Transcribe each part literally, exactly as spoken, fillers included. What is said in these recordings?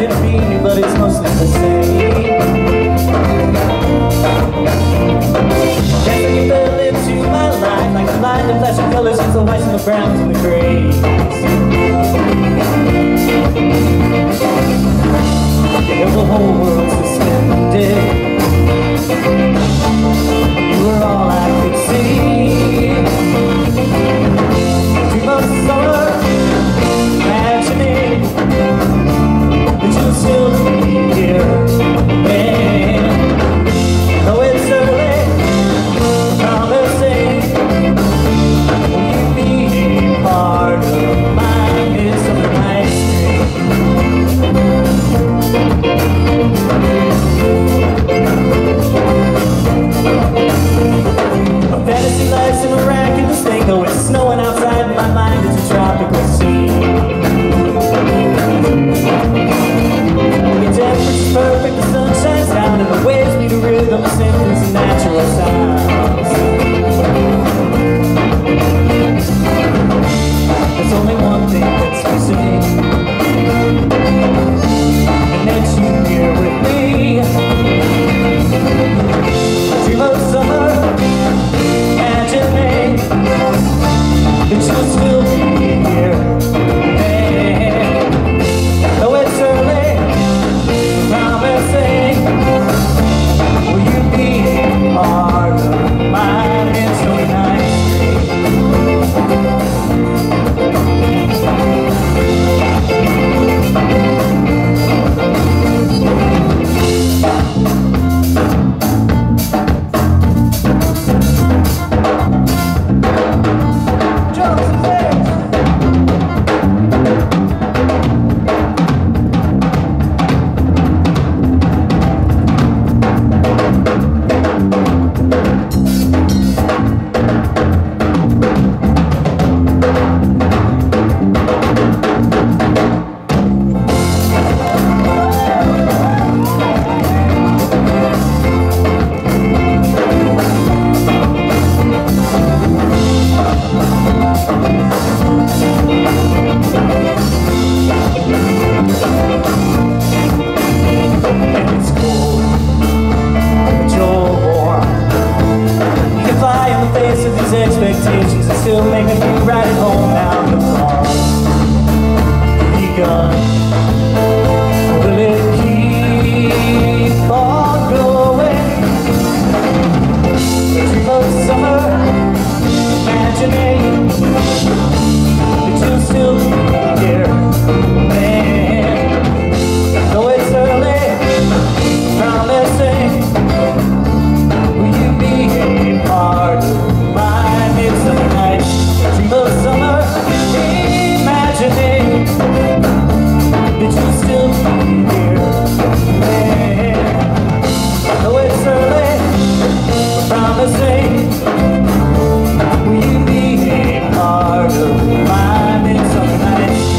gonna be new, but it's mostly the same. Dancing you fell into my life like a line of flashing colors, it's the whites and the browns and the grays. You held the whole world suspended. You were all I could see. Dream of summer, imagining that you'll still be here. And though it's early, promising, will you be part of my midsummer night's a fantasy life's a miraculous thing, though it's snowing outside, my mind is a tropical scene. Your temperature's perfect, the sun shines down, and the waves beat a rhythm, symphonies and natural sounds. There's only one thing that's missing, and that's you here with me. Dream of summer, imagining that you'll still be here. And though it's early, promising, will you be part of my midsummer night's expectations are still making me ride it home now. The clock's begun. Will it keep on going? Dream of summer, imagining that you'll still be here. And though it's early, promising, will you be a part of my midsummer night? Dream of summer, imagining that you'll still be here. And though it's early, promising, will you be a part of my midsummer night's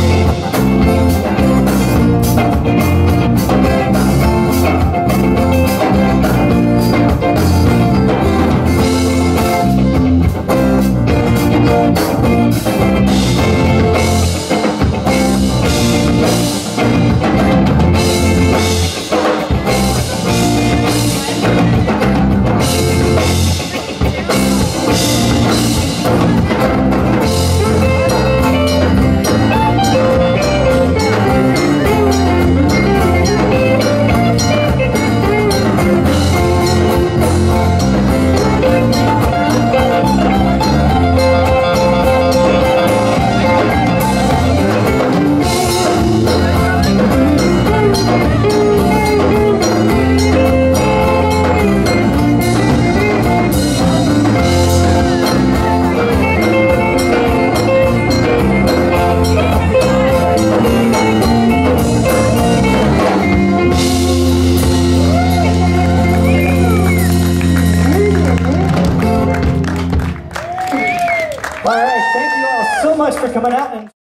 All right, thank you all so much for coming out and